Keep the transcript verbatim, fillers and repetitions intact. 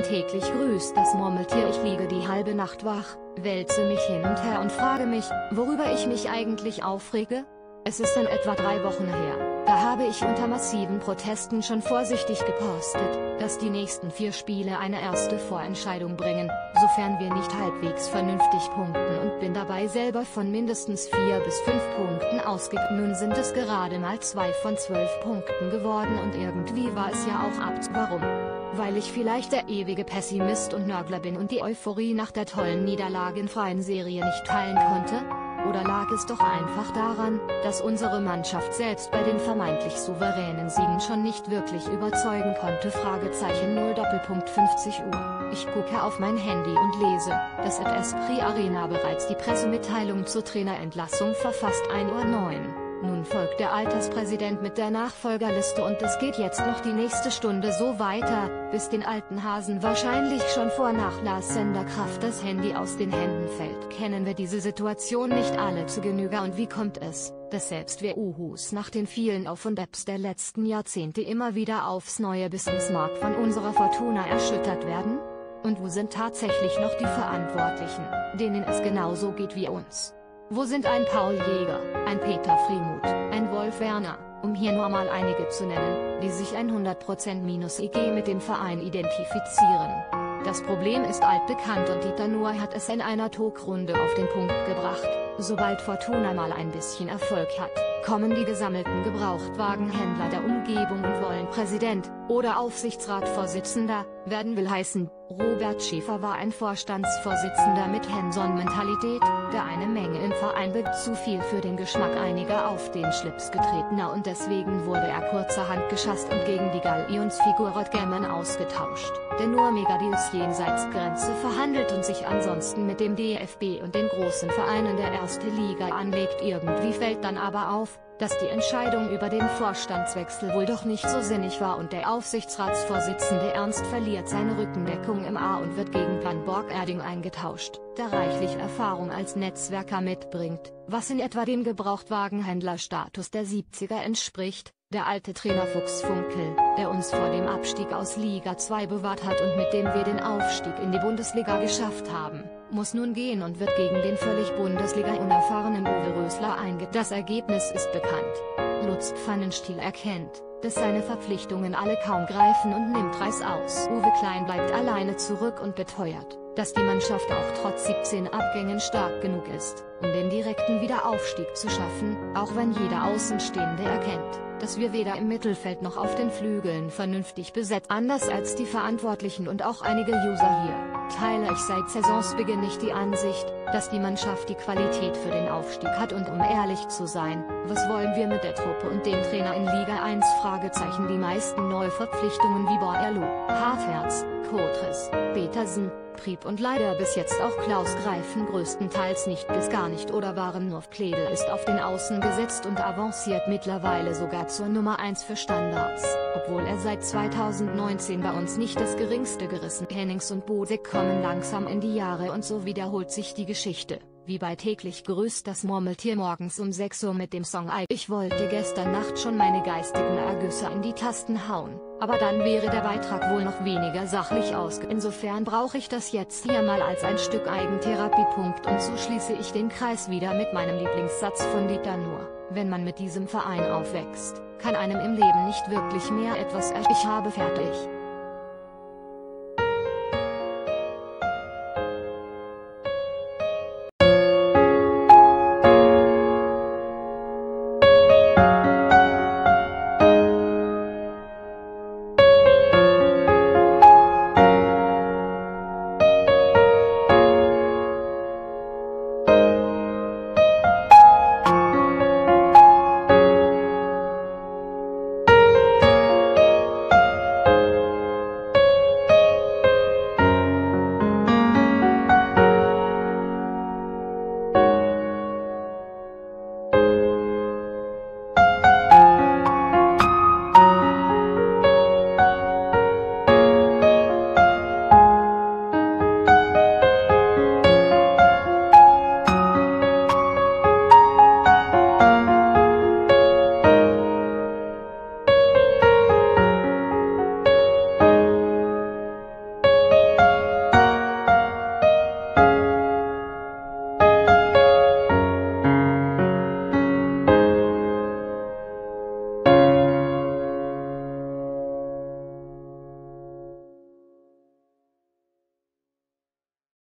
Täglich grüßt das Murmeltier. Ich liege die halbe Nacht wach, wälze mich hin und her und frage mich, worüber ich mich eigentlich aufrege? Es ist in etwa drei Wochen her, da habe ich unter massiven Protesten schon vorsichtig gepostet, dass die nächsten vier Spiele eine erste Vorentscheidung bringen, sofern wir nicht halbwegs vernünftig punkten, und bin dabei selber von mindestens vier bis fünf Punkten ausgegangen. Nun sind es gerade mal zwei von zwölf Punkten geworden und irgendwie war es ja auch abzu. Warum? Weil ich vielleicht der ewige Pessimist und Nörgler bin und die Euphorie nach der tollen niederlagenfreien Serie nicht teilen konnte? Oder lag es doch einfach daran, dass unsere Mannschaft selbst bei den vermeintlich souveränen Siegen schon nicht wirklich überzeugen konnte? Fragezeichen null Doppelpunkt fünfzig Uhr. Ich gucke auf mein Handy und lese, dass at Esprit Arena bereits die Pressemitteilung zur Trainerentlassung verfasst. ein Uhr neun. Nun folgt der Alterspräsident mit der Nachfolgerliste und es geht jetzt noch die nächste Stunde so weiter, bis den alten Hasen wahrscheinlich schon vor nachlassender Kraft das Handy aus den Händen fällt. Kennen wir diese Situation nicht alle zu Genüge, und wie kommt es, dass selbst wir Uhus nach den vielen Auf und Abs der letzten Jahrzehnte immer wieder aufs Neue bis ins Mark von unserer Fortuna erschüttert werden? Und wo sind tatsächlich noch die Verantwortlichen, denen es genauso geht wie uns? Wo sind ein Paul Jäger, ein Peter Friemuth, ein Wolf Werner, um hier nur mal einige zu nennen, die sich hundert Prozent minus E G mit dem Verein identifizieren? Das Problem ist altbekannt und Dieter Nuhr hat es in einer Talkrunde auf den Punkt gebracht: Sobald Fortuna mal ein bisschen Erfolg hat, kommen die gesammelten Gebrauchtwagenhändler der Umgebung und wollen Präsident oder Aufsichtsratsvorsitzender werden. Will heißen, Robert Schäfer war ein Vorstandsvorsitzender mit Henson-Mentalität, der eine Menge im Verein bewegt, zu viel für den Geschmack einiger auf den Schlips getretener, und deswegen wurde er kurzerhand geschasst und gegen die Galionsfigur Röttgermann ausgetauscht, der nur Megadeals jenseits Grenze verhandelt und sich ansonsten mit dem D F B und den großen Vereinen der ersten Liga anlegt. Irgendwie fällt dann aber auf, dass die Entscheidung über den Vorstandswechsel wohl doch nicht so sinnig war und der Aufsichtsratsvorsitzende Ernst verliert seine Rückendeckung im A und wird gegen Van Borg-Erding eingetauscht, der reichlich Erfahrung als Netzwerker mitbringt, was in etwa dem Gebrauchtwagenhändlerstatus der siebziger entspricht. Der alte Trainer Fuchs Funkel, der uns vor dem Abstieg aus Liga zwei bewahrt hat und mit dem wir den Aufstieg in die Bundesliga geschafft haben, muss nun gehen und wird gegen den völlig Bundesliga-unerfahrenen Uwe Rösler eingesetzt. Das Ergebnis ist bekannt. Lutz Pfannenstiel erkennt, dass seine Verpflichtungen alle kaum greifen und nimmt Reis aus. Uwe Klein bleibt alleine zurück und beteuert, dass die Mannschaft auch trotz siebzehn Abgängen stark genug ist, um den direkten Wiederaufstieg zu schaffen, auch wenn jeder Außenstehende erkennt, dass wir weder im Mittelfeld noch auf den Flügeln vernünftig besetzt. Anders als die Verantwortlichen und auch einige User hier, teile ich seit Saisonsbeginn nicht die Ansicht, dass die Mannschaft die Qualität für den Aufstieg hat, und um ehrlich zu sein, was wollen wir mit der Truppe und dem Trainer in Liga eins? Fragezeichen. Die meisten Neuverpflichtungen wie Borello, Havertz, Kotres, Petersen, Prieb und leider bis jetzt auch Klaus greifen größtenteils nicht bis gar nicht oder waren nur. Pledel ist auf den Außen gesetzt und avanciert mittlerweile sogar zur Nummer eins für Standards, obwohl er seit zweitausendneunzehn bei uns nicht das geringste gerissen. Hennings und Bodek kommen langsam in die Jahre und so wiederholt sich die Geschichte, wie bei täglich grüßt das Murmeltier morgens um sechs Uhr mit dem Song I. Ich wollte gestern Nacht schon meine geistigen Ergüsse in die Tasten hauen, aber dann wäre der Beitrag wohl noch weniger sachlich ausge. Insofern brauche ich das jetzt hier mal als ein Stück Eigentherapie. Punkt. Und so schließe ich den Kreis wieder mit meinem Lieblingssatz von Dieter Nuhr: Wenn man mit diesem Verein aufwächst, kann einem im Leben nicht wirklich mehr etwas er. Ich habe fertig.